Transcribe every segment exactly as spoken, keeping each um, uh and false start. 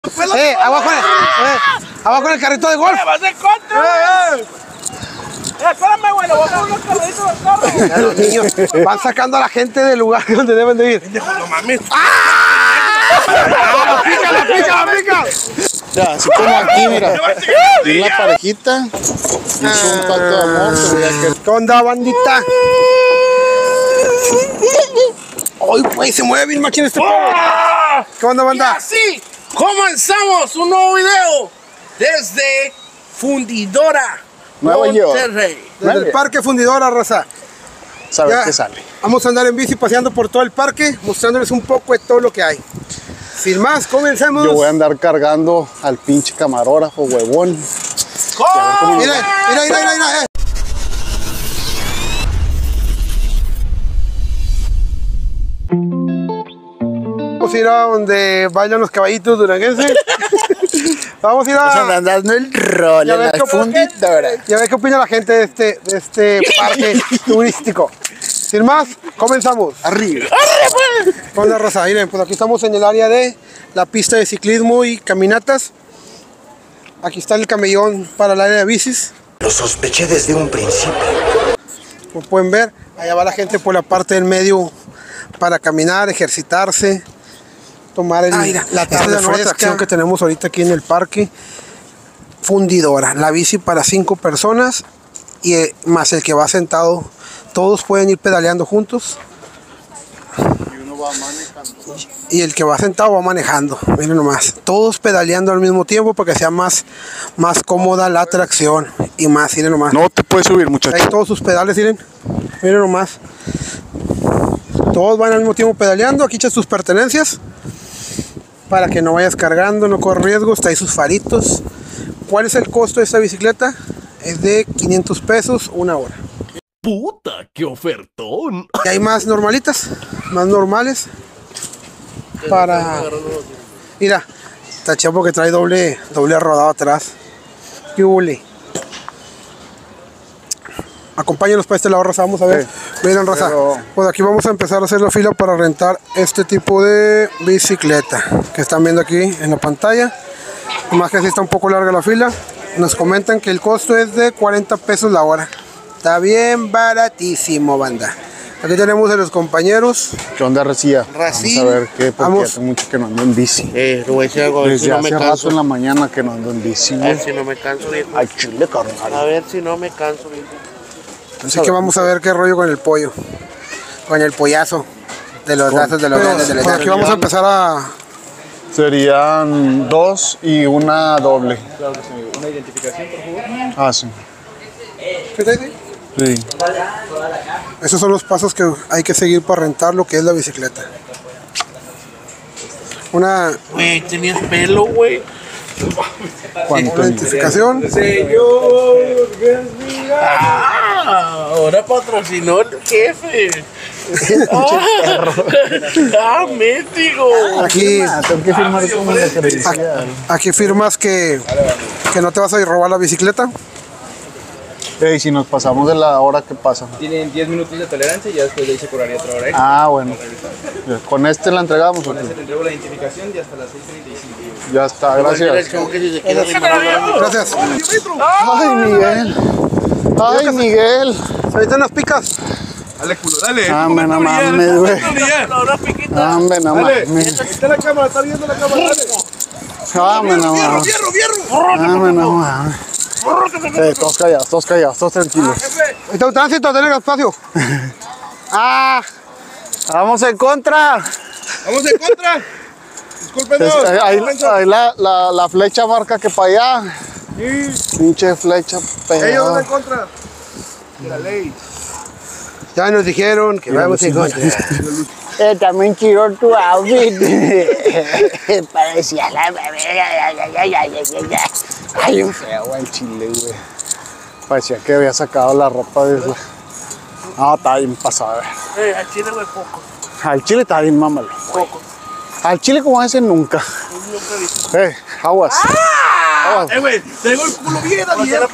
Eh, abajo, eh, abajo en el carrito de golf. ¡Vas en contra! ¡Eh, espérame, güey! ¡Lo voy a poner los carritos del carro! Ya los niños van sacando a la gente del lugar donde deben de ir. ¡No mames! ¡Ah! ¡La pica, la pica, la pica! Ya, así como aquí, mira. Y la parejita. Hizo un pacto de amor. Se veía que... ¿Qué onda, bandita? ¡Ay, güey! Se mueve bien machín este perro. ¿Qué onda, Y banda? así comenzamos un nuevo video desde Fundidora, Nueva York. Monterrey. Desde el parque Fundidora, raza. Saber Ya qué sale. vamos a andar en bici paseando por todo el parque, mostrándoles un poco de todo lo que hay. Sin más, comencemos. Yo voy a andar cargando al pinche camarógrafo, huevón. ¡Oh! Mira, mira, mira, mira, mira. eh. Vamos a ir a donde bailan los caballitos duranguenses. Vamos a ir a... Andando el rol Ya en ves la qué- Fundidora. Ya ves qué opina la gente de este, de este parque turístico. Sin más, comenzamos. Arriba. Con la raza, miren, pues aquí estamos en el área de la pista de ciclismo y caminatas. Aquí está el camellón para el área de bicis. Lo sospeché desde un principio. Como pueden ver, allá va la gente por la parte del medio para caminar, ejercitarse, tomar el, Ah, mira, la esa tarde es la nueva fresca atracción que tenemos ahorita aquí en el parque. Fundidora, la bici para cinco personas y eh, más el que va sentado. Todos pueden ir pedaleando juntos. Y uno va manejando. Y el que va sentado va manejando, miren nomás, todos pedaleando al mismo tiempo para que sea más, más cómoda la tracción y más, miren nomás. No te puedes subir, muchacho. Ahí todos sus pedales, miren, miren nomás. Todos van al mismo tiempo pedaleando, aquí echas tus pertenencias para que no vayas cargando, no corres riesgo, está ahí sus faritos. ¿Cuál es el costo de esta bicicleta? Es de quinientos pesos una hora. ¡Puta, qué ofertón! Y hay más normalitas, más normales. Para... Mira, está chapo que trae doble, doble rodado atrás. ¿Qué hule? Acompáñenos para este lado, raza, vamos a ver. Sí. Miren, raza, Pero- pues aquí vamos a empezar a hacer la fila para rentar este tipo de bicicleta que están viendo aquí en la pantalla. Más que así está un poco larga la fila. Nos comentan que el costo es de cuarenta pesos la hora. Está bien baratísimo, banda. Aquí tenemos a los compañeros. ¿Qué onda, Racía? Racín. Vamos a ver qué, porque Vamos. hace mucho que no ando en bici. Eh, le voy a decir algo, a ver si Desde no me hace rato canso. en la mañana que no ando en bici, A güey. ver si no me canso, viejo. Ay, chile, carnal. A ver si no me canso, viejo. Así que vamos a ver qué rollo con el pollo. Con el pollazo. De los brazos de los Pero, grandes de los pues, Aquí vamos a empezar a... Serían dos y una doble. ¿Una identificación, por favor? Ah, sí. ¿Qué te dice? Sí. Esos son los pasos que hay que seguir para rentar lo que es la bicicleta. Una, Güey, tenías pelo, güey. ¿Cuánto? una identificación. Señor, ah, ahora patrocinó el jefe. ah, ah, México. Aquí, Tengo que firmar como la credencial. aquí firmas que, que no te vas a ir a robar la bicicleta. Ey, si nos pasamos de la hora, ¿qué pasa? Tienen diez minutos de tolerancia y ya después de ahí se cobraría otra hora extra. Ah, bueno. ¿Con este la entregamos o qué? Se te entrego la identificación y hasta las seis treinta y cinco. Ya está, El gracias. chavo que si se quiere arrimar. Gracias. Ay, Miguel. Ay, Miguel. Ahorita unas picas. Dale, culo, dale. Dame, no mames, güey. Ahora, piquita. Dame, no mames. Está la cámara, está viendo la cámara. Dame, no mames. Dame, no mames. Eh, todos callados, todos callados, todos tranquilos. Ahí está un tránsito, tenés espacio. ¡Ah! ¡Vamos en contra! Vamos en contra. Discúlpenos. Es- ahí ahí la, la, la flecha marca que para allá. Pinche flecha pegada. contra. La ley. Ya nos dijeron que vamos en contra. Eh, también tiró tu outfit. Parecía la... Ay, un feo el chile, güey. Parecía que había sacado la ropa de... No, está bien pasado, güey. Eh, al chile, güey, poco. Al chile está bien, mámalo. Poco. Al chile como ese nunca. Nunca he visto. Eh, aguas. Aguas. Eh, güey, tengo el culo bien abierto.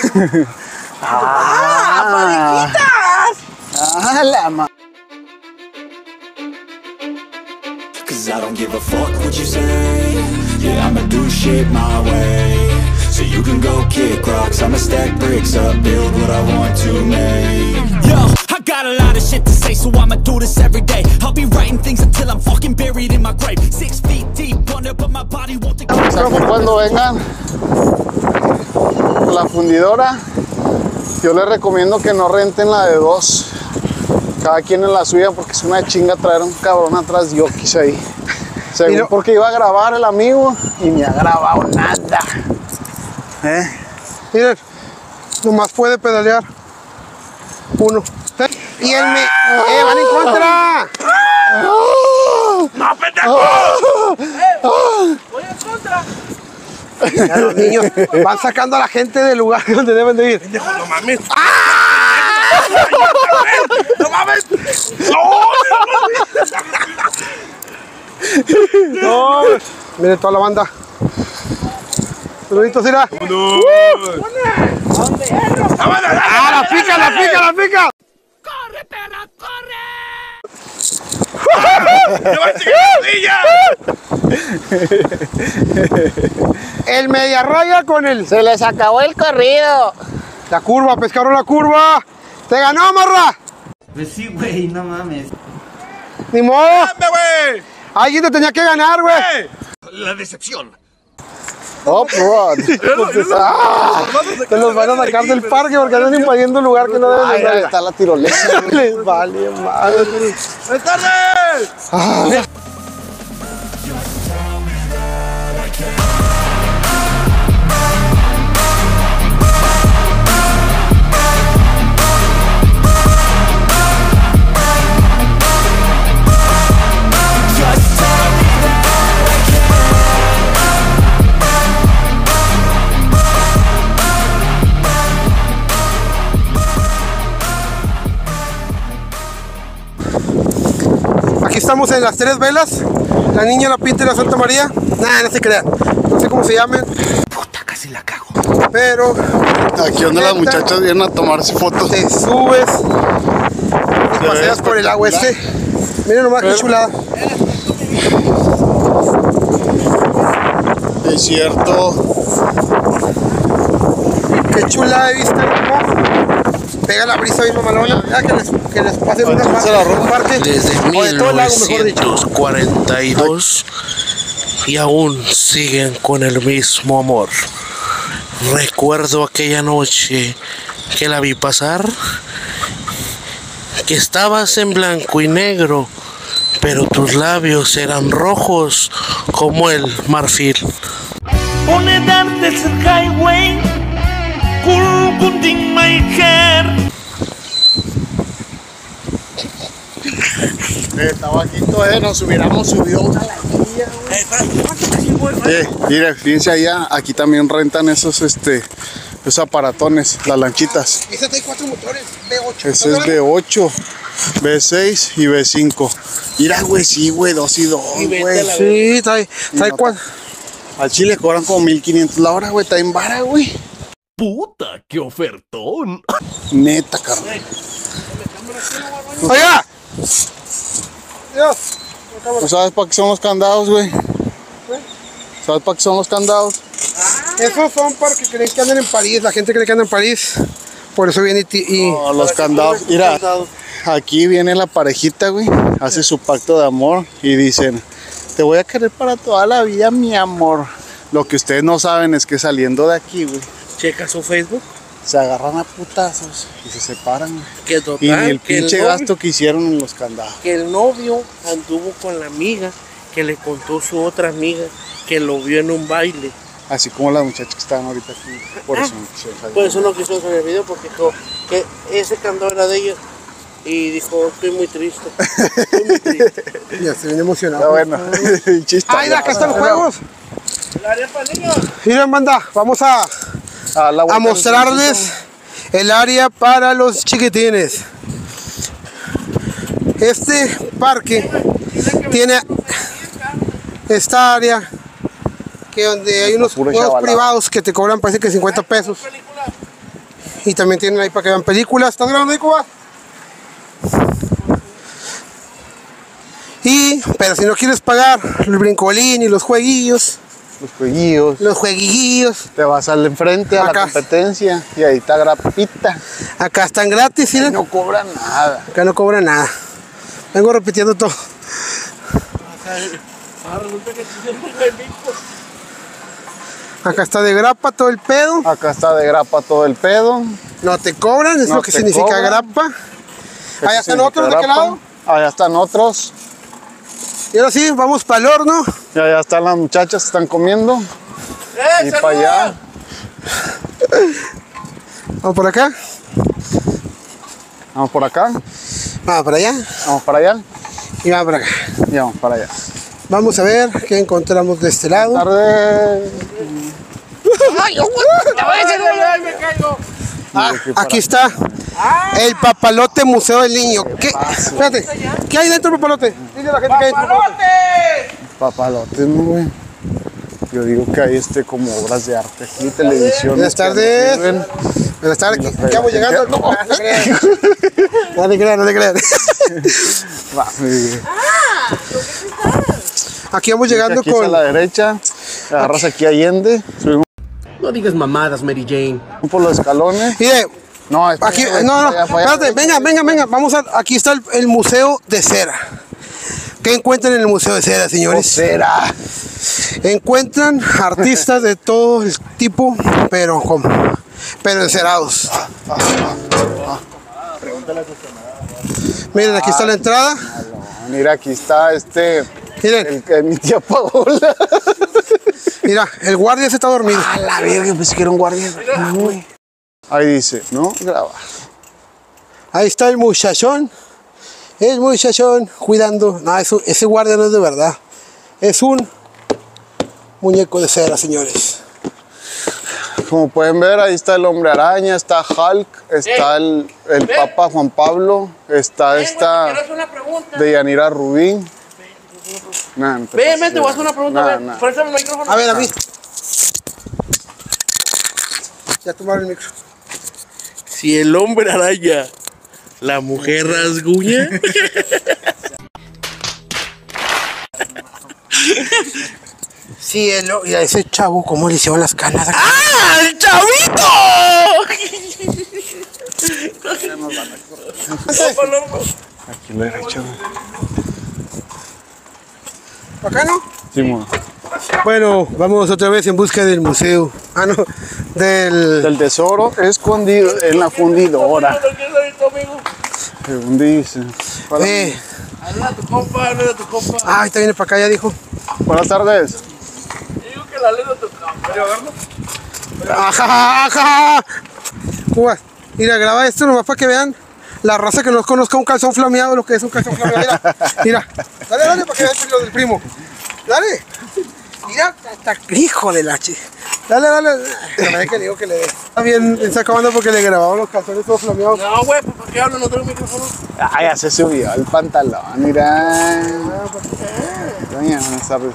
Ah, ah, la ma... Cause cause I don't give a fuck what you say. Yeah, I'ma do shit my way. So you can go kick rocks, I'ma stack bricks up, build what I want to make. Yo, I got a lot of shit to say, so I'ma do this every day. I'll be writing things until I'm fucking buried in my grave. Six feet deep under, but my body won't take. O sea que cuando vengan a la fundidora, yo les recomiendo que no renten la de dos, cada quien en la suya, porque es una chinga traer un cabrón atrás de yokis ahí. Según no, porque iba a grabar el amigo y ni ha grabado nada. ¿Eh? Miren, nomás puede pedalear uno. Y él me... ¡Eh, van en contra! ¡No, pendejo! ¡Eh! ¡Voy en contra! Ya los niños van sacando a la gente del lugar donde deben de ir. Pendejo, no mames. ¡No mames! ¡No! Miren toda la banda. Saluditos, mira. ¡No! ¡Ah, la pica, la pica, la pica! ¡Corre, perra, corre! ¡Me va a chicar la El media raya con el... Se les acabó el corrido. La curva, pescaron la curva. ¡Te ganó, morra! Pues sí, güey, no mames. ¡Ni modo! güey! Alguien te tenía que ganar, güey. La decepción. Off-road. Ah, te los van a sacar del parque porque andan invadiendo un lugar que no deben Ay, de ahí estar. está la tirolesa. Les vale madre. ¡Buenas tardes! Ah, aquí estamos en las tres velas. La niña, la pinta y la Santa María. Nah, no se crean. No sé cómo se llamen. Puta, casi la cago. Pero Aquí donde las muchachas vienen a tomarse fotos. te subes y paseas por el agua este. Miren nomás qué chulada. Es cierto. Qué chulada de vista, ¿no? Pega la brisa bien mamalona. Ya que les, que les pasen una parte, un parque. Desde o de todo el lago, mejor dicho. mil novecientos cuarenta y dos y aún siguen con el mismo amor. Recuerdo aquella noche que la vi pasar, que estabas en blanco y negro, pero tus labios eran rojos como el marfil. Pone darte el highway, cool cutting my hair. Está bajito, eh, nos hubiéramos subido una lanilla, güey. Eh, mire, fíjense allá, aquí también rentan esos, este, esos aparatones, las lanchitas. Esa trae cuatro motores, B ocho. Ese es B ocho, B seis y B cinco. Mira, güey, sí, güey, dos y dos, güey. Sí, trae, trae No, cuatro. Al chile cobran como mil quinientos la hora, güey, está en vara, güey. Puta, qué ofertón. Neta, carnal. ¡Oiga! Dios. ¿Tú sabes para qué son los candados, güey? ¿Sabes para qué son los candados? Esos son para que creen que andan en París. La gente cree que andan en París. Por eso viene y... y... No, los candados. Mira, aquí viene la parejita, güey. Hace su pacto de amor y dicen: te voy a querer para toda la vida, mi amor. Lo que ustedes no saben es que saliendo de aquí, güey, Checa su Facebook. se agarran a putazos y se separan, güey. Que total, Y ni el que el pinche novio- gasto que hicieron en los candados. Que el novio anduvo con la amiga, que le contó su otra amiga, que lo vio en un baile. Así como las muchachas que estaban ahorita aquí. Por eso no quisieron salir. Por eso no quiso hacer el video, porque dijo que ese candado era de ella. Y dijo, estoy muy triste. Estoy muy triste. Ya se viene emocionado. Está bueno. Chiste. ¡Ay, acá están los juegos! El área para niños. Miren, banda, vamos a, A, la a vuelta mostrarles el área para los chiquitines. Este parque tiene esta área que donde hay unos Puro juegos chavalada. privados que te cobran, parece que cincuenta pesos. Y también tienen ahí para que vean películas. ¿Estás grabando ahí, Cuba? Y Pero si no quieres pagar el brincolín y los jueguillos, los jueguillos, los jueguillos, te vas al enfrente a acá. La competencia y ahí está grapita. Acá están gratis, ¿sí? No cobran nada. Acá no cobran nada. Vengo repitiendo todo. Acá está de grapa todo el pedo. Acá está de grapa todo el pedo. No te cobran, es no lo que significa cobran. grapa. Allá están otros, ¿de qué lado? Allá están otros. Y ahora sí, vamos para el horno. Y allá están las muchachas que están comiendo. ¡Eh, y para allá. Vamos por acá. Vamos por acá. Vamos para allá. Vamos para allá. Y vamos para acá. Y vamos para allá. Vamos a ver qué encontramos de este lado. Tarde. ¡Ay, me caigo! Ah, aquí está el Papalote Museo del Niño. ¿Qué? Espérate, ¿qué hay dentro del papalote? Dile a la gente que hay dentro del papalote. Papalote, ¿no, güey? Yo digo que hay este como obras de arte aquí, televisión. Buenas tardes. Buenas tardes, aquí vamos llegando. No, no te creas, no te creas. No te creas. Aquí vamos llegando aquí con... a la derecha, agarras aquí a Allende, subimos No digas mamadas, Mary Jane. por los escalones. Mire, No, espera, aquí, güey, no, no, para allá, para allá. espérate, venga, venga, venga, vamos a, aquí está el, el Museo de Cera. ¿Qué encuentran en el Museo de Cera, señores? Cera. Encuentran artistas de todo el tipo, pero como, pero encerados. Miren, aquí está la entrada. Mira, aquí está este, Miren, el que mi tía Paola. mira, el guardia se está dormido. A la verga, pensé que era un guardia. Ahí dice, ¿no? Grabar. Ahí está el muchachón. El muchachón cuidando. No, eso, ese guardia no es de verdad. Es un muñeco de cera, señores. Como pueden ver, ahí está el Hombre Araña, está Hulk, está el, el Papa Juan Pablo, está esta de Yanira Rubí. Nah, no te Ven, pases ven, te de- voy a hacer una pregunta. nah, ven. nah. Préstame el micrófono. A ver, a mí. Ya tomaron el micro. Si el hombre araña, la mujer rasguña. Sí, el, y a ese chavo, ¿cómo le hicieron las canas? ¡Ah, el chavito! Aquí lo he hecho. ¿Acá no? Sí, mo. Bueno, vamos otra vez en busca del museo. Ah, no, del... Del tesoro escondido en la fundidora. Según dice. Para- Eh, Habla a tu compa, habla a tu compa. ah, ahorita viene para acá, ya dijo. Buenas tardes. Digo que la ley de tu compa. ¿Quiero verlo? Ajá, ajá. Cuba, mira, graba esto nomás para que vean la raza que no conozca un calzón flameado, lo que es un calzón flameado. Mira, mira. Dale, dale, para que vean lo del primo. Dale. Mira, hasta hijo de la chi. Dale, dale. La verdad es que le digo que le dé. Está bien, está acabando porque le grababan los calzones todos flameados. No, güey, pues ¿por qué hablo? No tengo micrófono. Ah, ya se subió el pantalón, mira. Doña, buenas tardes.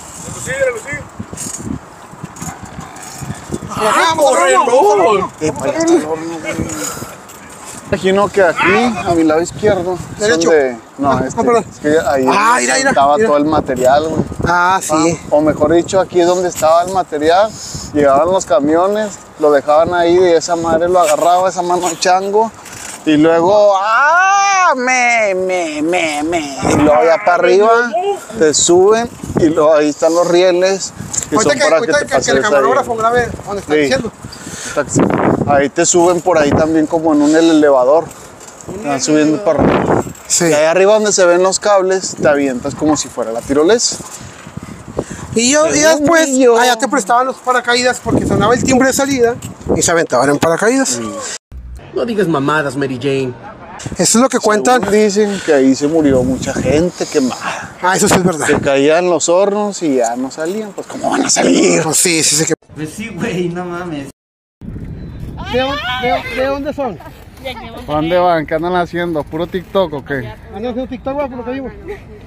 Eh, para allá está el horno, güey. Imagino que aquí, a mi lado izquierdo, es Derecho. donde... No, Ah, este, ah, perdón. es que ahí Ah, mira, mira, estaba mira. todo el material, güey. Ah, sí. O mejor dicho, aquí es donde estaba el material. Llegaban los camiones, lo dejaban ahí y esa madre lo agarraba, esa mano de chango. Y luego, ¡ah! Me, me, me, me. Y luego allá para arriba te suben y luego ahí están los rieles. Que Ahorita son que, para ahorita que te que, que el pases ahí. camarógrafo grabe donde está Sí. diciendo. Ahí te suben por ahí también como en un elevador. Te van subiendo para arriba. Sí. Y ahí arriba donde se ven los cables, te avientas como si fuera la tirolesa. Y yo, y Según después, yo. allá te prestaban los paracaídas porque sonaba el timbre de salida y se aventaban en paracaídas. No digas mamadas, Mary Jane. Eso es lo que cuentan. Según dicen que ahí se murió mucha gente quemada. Ah, eso sí es verdad. Se caían los hornos y ya no salían. Pues, ¿cómo van a salir? Pues sí, sí, sí que... Pues sí, güey, no mames. ¿De, dónde- de- de dónde son? ¿Dónde van? ¿Qué andan haciendo? ¿Puro TikTok o qué? ¿Andan haciendo TikTok, güey, por lo que digo?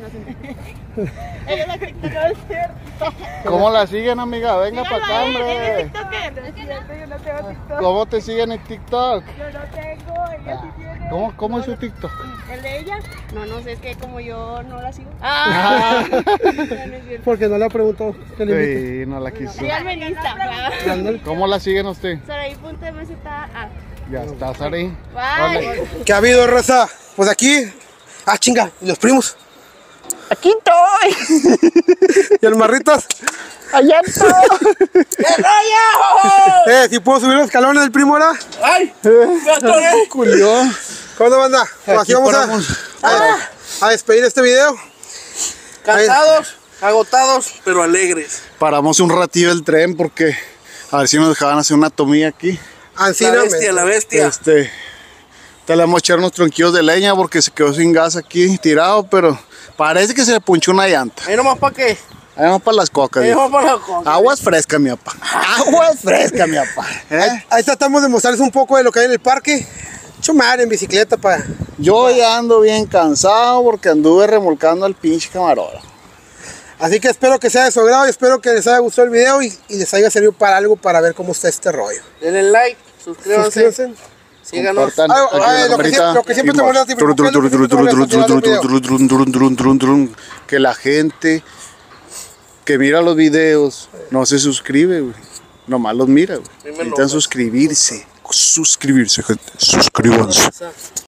no sé. Ella es la TikToker, es cierto. ¿Cómo la siguen, amiga? Venga para acá, Ella hombre. es TikToker. No es cierto, yo no tengo TikTok. ¿Cómo te siguen en TikTok? Yo no tengo, ella sí tiene. ¿Cómo, cómo es su TikTok? ¿El de ella? No, no sé, es que como yo no la sigo. Ah. No, no es cierto. Porque no le ha preguntado que le invite. Sí, no la quiso. Síganme en Insta. ¿Cómo la siguen usted? Saraí.mz. Ah. Ya está, Sari. Bye. ¿Qué ha habido, raza? Pues aquí. Ah, chinga. ¿Y los primos? Aquí estoy. ¿Y el marritas? Allá estoy. ¡Qué rollo! Eh, si puedo subir los escalones del primo ahora. ¡Ay! ¡Me atoré! Julio. ¿Cómo banda? Pues aquí vamos a, a, a despedir este video. Cansados, agotados, pero alegres. Paramos un ratillo el tren porque a ver si nos dejaban hacer una tomilla aquí. La bestia, la bestia. Este, te le vamos a echar unos tronquillos de leña porque se quedó sin gas aquí tirado, pero parece que se le punchó una llanta. ¿Ahí nomás para qué? Ahí vamos para las cocas. Ahí vamos para las cocas. Aguas frescas, mi papá. Aguas frescas, mi papá. ¿Eh? Ahí, ahí tratamos de mostrarles un poco de lo que hay en el parque. Chumar en bicicleta para. Yo ya ando bien cansado porque anduve remolcando al pinche camarógrafo. Así que espero que sea de su agrado y espero que les haya gustado el video y, y les haya servido para algo para ver cómo está este rollo. Denle like, suscríbanse. Suscríbanse. Síganos. Ah, ah, lo, que siempre, lo que siempre te molesta a ti, ¿por qué es lo que siempre te molesta a ti del video? Que la gente que mira los videos no se suscribe, güey. Nomás los mira, güey. Necesitan suscribirse. Suscribirse, gente. Suscríbanse.